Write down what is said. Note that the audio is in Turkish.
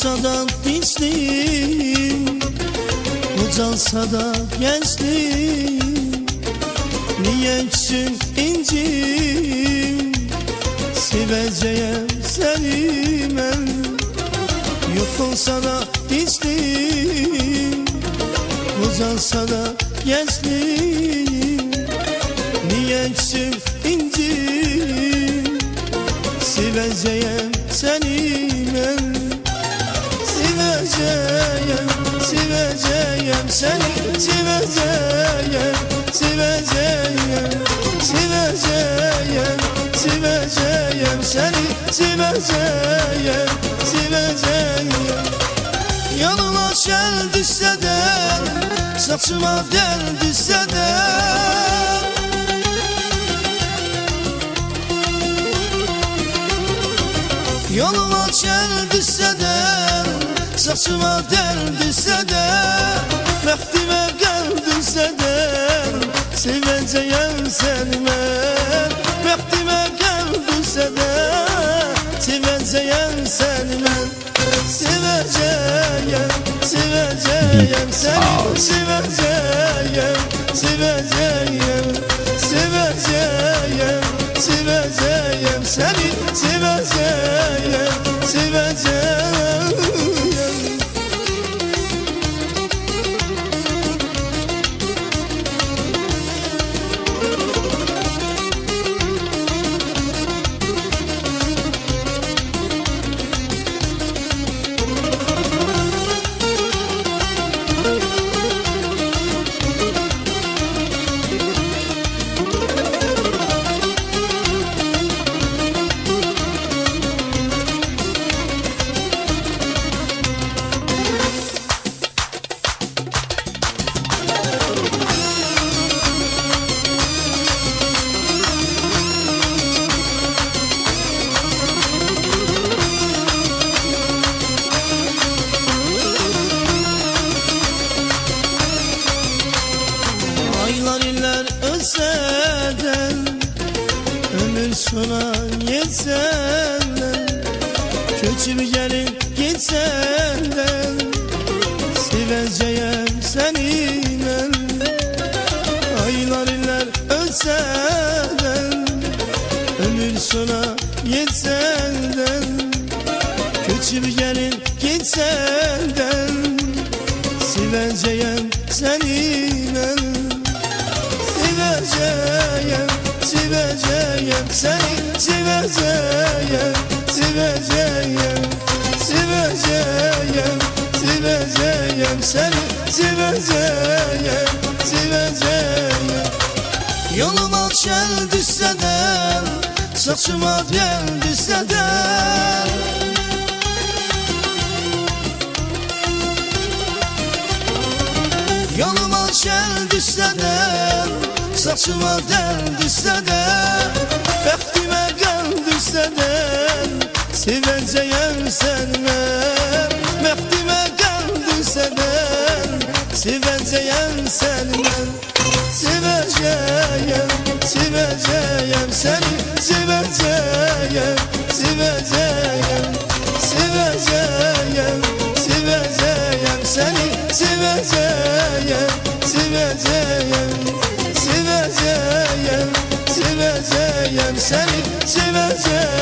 olsa da gençliğim, uzalsa da gençliğim. Niye küsün incim, seveceğim seni ben. Yok olsa da gençliğim, uzalsa da gençliğim. Niye küsün incim, seveceğim seni ben. Seveceğim, seveceğim seni, seveceğim, seveceğim, seveceğim, seveceğim seni, seveceğim, seveceğim. Yanıma şer düşse de, saçıma del düşse de, yoluma çel düşse de, saçıma del düşse de, vaktime gel düşse de, seveceğim seni ben. Vaktime gel düşse de, seveceğim seni ben. Seveceğim, seveceğim seni, seveceğim, seveceğim, seveceğim, seveceğim seni, seveceğim, seveceğim. Aylar iller ölseden, ömür sona yetsenden, köçüp gelip gitsenden, seveceğim seni ben. Aylar iller ölseden, ömür sona yetsenden, köçüp gelip gitsenden, seveceğim seni ben. Seveceğim, seveceğim seni, seveceğim, seveceğim, seveceğim, seveceğim seni, seveceğim, seveceğim. Yoluma çel düşse de, saçıma del düşse de, yoluma çel düşse de, saçıma del düşse de, vaktime gel düşse de, seveceğim seni ben. Vaktime gel düşse de, seveceğim seni ben. Seveceğim, seveceğim seni, seveceğim, seveceğim, seveceğim, seveceğim seni, seveceğim, seveceğim, seveceğim, seveceğim seni, seveceğim.